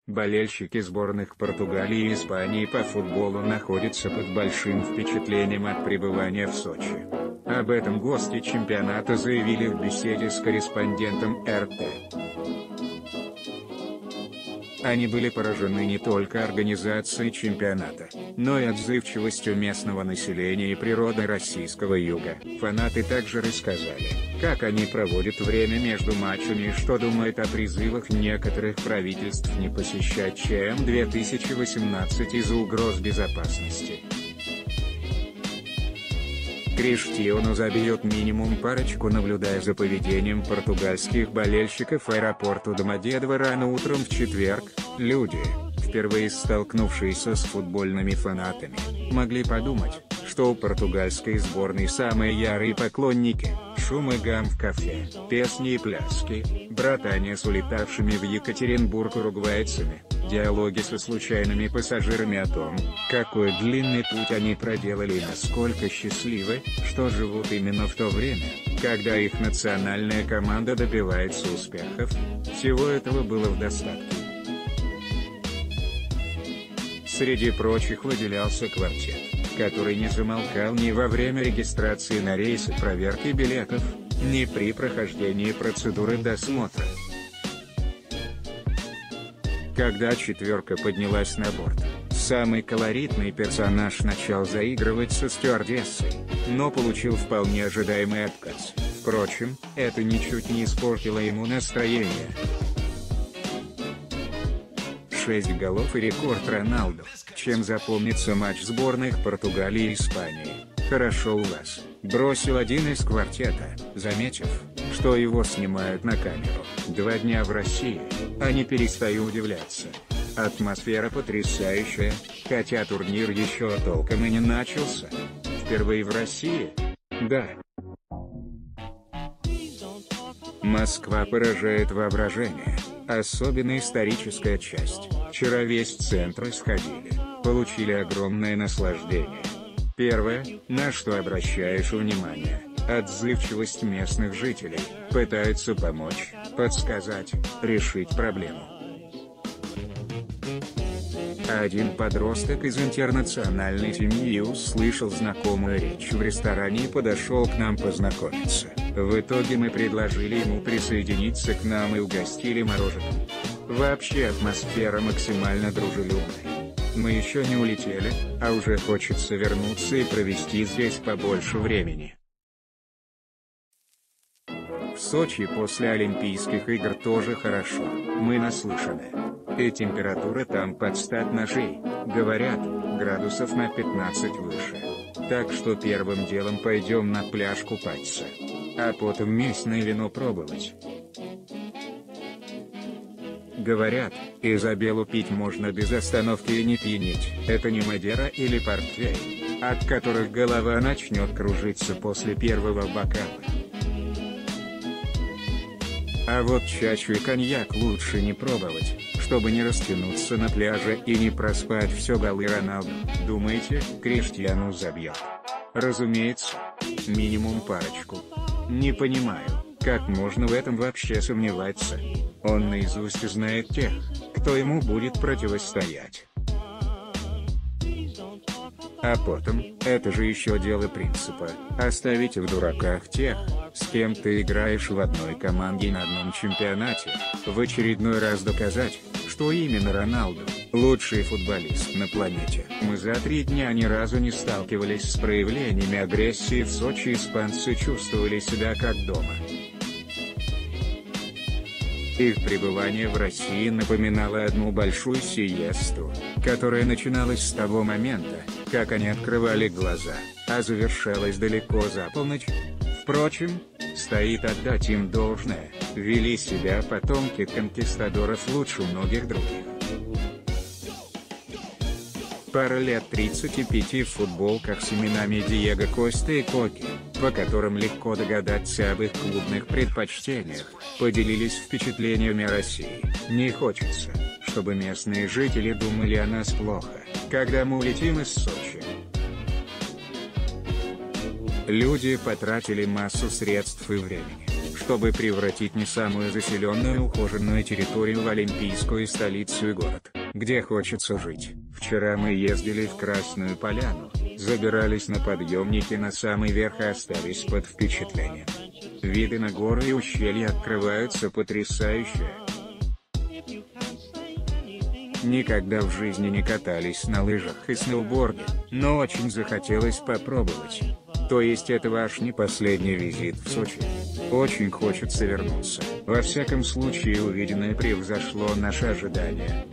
Болельщики сборных Португалии и Испании по футболу находятся под большим впечатлением от пребывания в Сочи. Об этом гости чемпионата заявили в беседе с корреспондентом РТ. Они были поражены не только организацией чемпионата, но и отзывчивостью местного населения и природой российского юга. Фанаты также рассказали, как они проводят время между матчами и что думают о призывах некоторых правительств не посещать ЧМ-2018 из-за угроз безопасности. Криштиану забьет минимум парочку, наблюдая за поведением португальских болельщиков в аэропорту Домодедово рано утром в четверг. Люди, впервые столкнувшиеся с футбольными фанатами, могли подумать, что у португальской сборной самые ярые поклонники, шум и гам в кафе, песни и пляски, братания с улетавшими в Екатеринбург уругвайцами, диалоги со случайными пассажирами о том, какой длинный путь они проделали и насколько счастливы, что живут именно в то время, когда их национальная команда добивается успехов. Всего этого было в достатке. Среди прочих выделялся квартет, который не замолкал ни во время регистрации на рейсы, проверки билетов, ни при прохождении процедуры досмотра. Когда четверка поднялась на борт, самый колоритный персонаж начал заигрывать со стюардессой, но получил вполне ожидаемый отказ. Впрочем, это ничуть не испортило ему настроение. 6 голов и рекорд Роналду. Чем запомнится матч сборных Португалии и Испании? «Хорошо у вас», — бросил один из квартета, заметив, что его снимают на камеру. 2 дня в России, а не перестаю удивляться. Атмосфера потрясающая, хотя турнир еще толком и не начался. Впервые в России? Да. Москва поражает воображение, особенно историческая часть. Вчера весь центр сходили, получили огромное наслаждение. Первое, на что обращаешь внимание – отзывчивость местных жителей, пытаются помочь, подсказать, решить проблему. Один подросток из интернациональной семьи услышал знакомую речь в ресторане и подошел к нам познакомиться. В итоге мы предложили ему присоединиться к нам и угостили мороженым. Вообще атмосфера максимально дружелюбная. Мы еще не улетели, а уже хочется вернуться и провести здесь побольше времени. В Сочи после Олимпийских игр тоже хорошо, мы наслышаны. И температура там под стать нашей, говорят, градусов на 15 выше. Так что первым делом пойдем на пляж купаться. А потом местное вино пробовать. Говорят, Изабеллу пить можно без остановки и не пьянеть. Это не Мадера или портвейн, от которых голова начнет кружиться после первого бокала. А вот чачу и коньяк лучше не пробовать, чтобы не растянуться на пляже и не проспать все голы Роналду. Думаете, Криштиану забьет? Разумеется. Минимум парочку. Не понимаю, как можно в этом вообще сомневаться. Он наизусть знает тех, кто ему будет противостоять. А потом, это же еще дело принципа, оставить в дураках тех, с кем ты играешь в одной команде и на одном чемпионате, в очередной раз доказать, что именно Роналду – лучший футболист на планете. Мы за 3 дня ни разу не сталкивались с проявлениями агрессии в Сочи, испанцы чувствовали себя как дома. Их пребывание в России напоминало одну большую сиесту, которая начиналась с того момента, как они открывали глаза, а завершалась далеко за полночь. Впрочем, стоит отдать им должное, вели себя потомки конкистадоров лучше многих других. Пара лет 35 в футболках с именами Диего Коста и Коки, по которым легко догадаться об их клубных предпочтениях, поделились впечатлениями о России. Не хочется, чтобы местные жители думали о нас плохо, когда мы улетим из Сочи. Люди потратили массу средств и времени, чтобы превратить не самую заселенную и ухоженную территорию в олимпийскую столицу и город, где хочется жить. Вчера мы ездили в Красную Поляну, забирались на подъемники на самый верх и остались под впечатлением. Виды на горы и ущелья открываются потрясающие. Никогда в жизни не катались на лыжах и сноуборде, но очень захотелось попробовать. То есть это ваш не последний визит в Сочи. Очень хочется вернуться. Во всяком случае увиденное превзошло наши ожидания.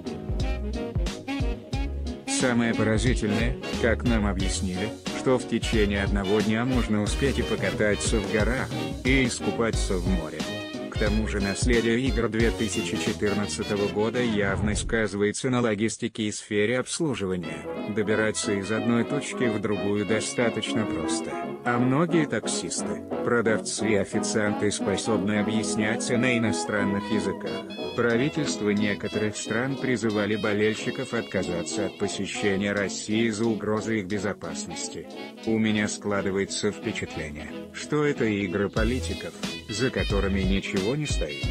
Самое поразительное, как нам объяснили, что в течение одного дня можно успеть и покататься в горах, и искупаться в море. К тому же наследие игр 2014 года явно сказывается на логистике и сфере обслуживания. Добираться из одной точки в другую достаточно просто, а многие таксисты, продавцы и официанты способны объяснять на иностранных языках. Правительства некоторых стран призывали болельщиков отказаться от посещения России из-за угрозы их безопасности. У меня складывается впечатление, что это игры политиков, за которыми ничего не стоит.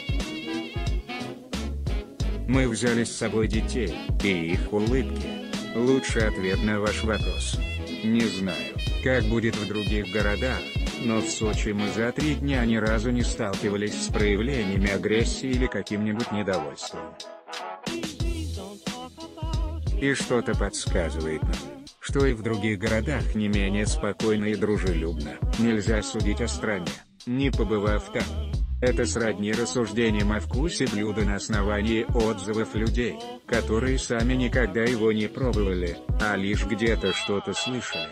Мы взяли с собой детей, и их улыбки – лучший ответ на ваш вопрос. Не знаю, как будет в других городах, но в Сочи мы за 3 дня ни разу не сталкивались с проявлениями агрессии или каким-нибудь недовольством. И что-то подсказывает нам, что и в других городах не менее спокойно и дружелюбно. Нельзя судить о стране, не побывав там. Это сродни рассуждениям о вкусе блюда на основании отзывов людей, которые сами никогда его не пробовали, а лишь где-то что-то слышали.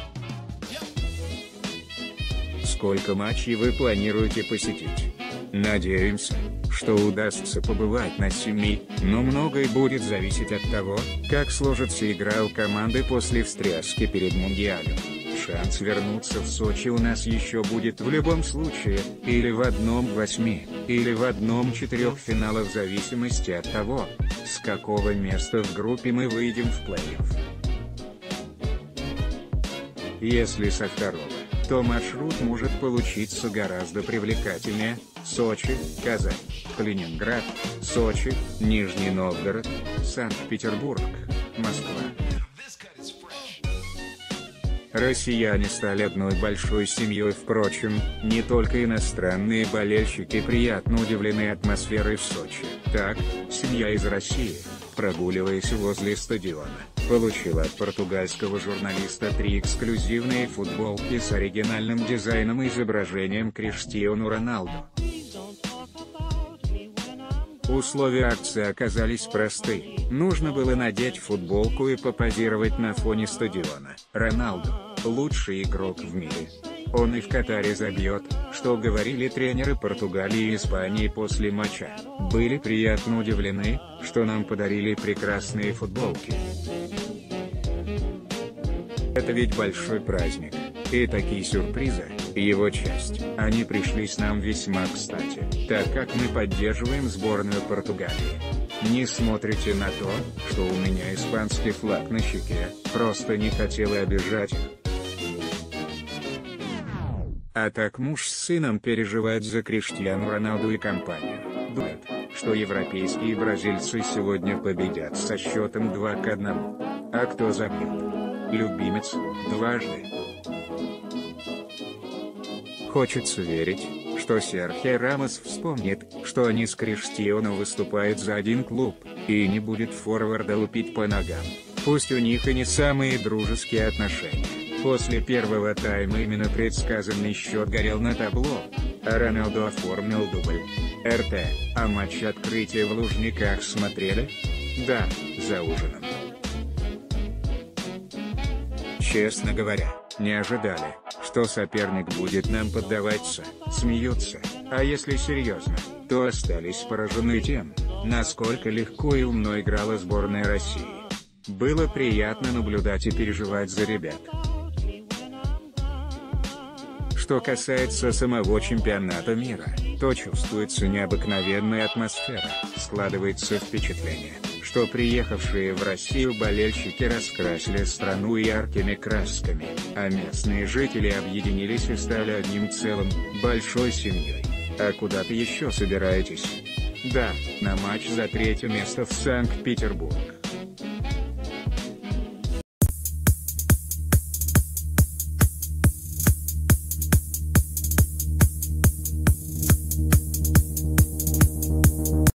Сколько матчей вы планируете посетить? Надеемся, что удастся побывать на 7, но многое будет зависеть от того, как сложится игра у команды после встряски перед Мундиалем. Шанс вернуться в Сочи у нас еще будет в любом случае, или в одном 8, или в одном 4 финала в зависимости от того, с какого места в группе мы выйдем в плей-офф. Если со второго, то маршрут может получиться гораздо привлекательнее: Сочи, Казань, Калининград, Сочи, Нижний Новгород, Санкт-Петербург, Москва. Россияне стали одной большой семьей. Впрочем, не только иностранные болельщики приятно удивлены атмосферой в Сочи. Так, семья из России, прогуливаясь возле стадиона, получила от португальского журналиста 3 эксклюзивные футболки с оригинальным дизайном и изображением Криштиану Роналду. Условия акции оказались просты. Нужно было надеть футболку и попозировать на фоне стадиона. Роналду – лучший игрок в мире. Он и в Катаре забьет, что говорили тренеры Португалии и Испании после матча. Были приятно удивлены, что нам подарили прекрасные футболки. Это ведь большой праздник. И такие сюрпризы – его часть. Они пришлись нам весьма кстати, так как мы поддерживаем сборную Португалии. Не смотрите на то, что у меня испанский флаг на щеке, просто не хотела обижать их. А так муж с сыном переживают за Криштиану Роналду и компанию. Думают, что европейские бразильцы сегодня победят со счетом 2-1. А кто забьет? Любимец, дважды. Хочется верить, что Серхио Рамос вспомнит, что они с Криштиану выступают за один клуб, и не будет форварда лупить по ногам. Пусть у них и не самые дружеские отношения. После первого тайма именно предсказанный счет горел на табло, а Роналду оформил дубль. РТ, а матч открытия в Лужниках смотрели? Да, за ужином. Честно говоря, не ожидали, что соперник будет нам поддаваться, смеются, а если серьезно, то остались поражены тем, насколько легко и умно играла сборная России. Было приятно наблюдать и переживать за ребят. Что касается самого чемпионата мира, то чувствуется необыкновенная атмосфера, складывается впечатление, что приехавшие в Россию болельщики раскрасили страну яркими красками, а местные жители объединились и стали одним целым, большой семьей. А куда-то еще собираетесь? Да, на матч за третье место в Санкт-Петербург.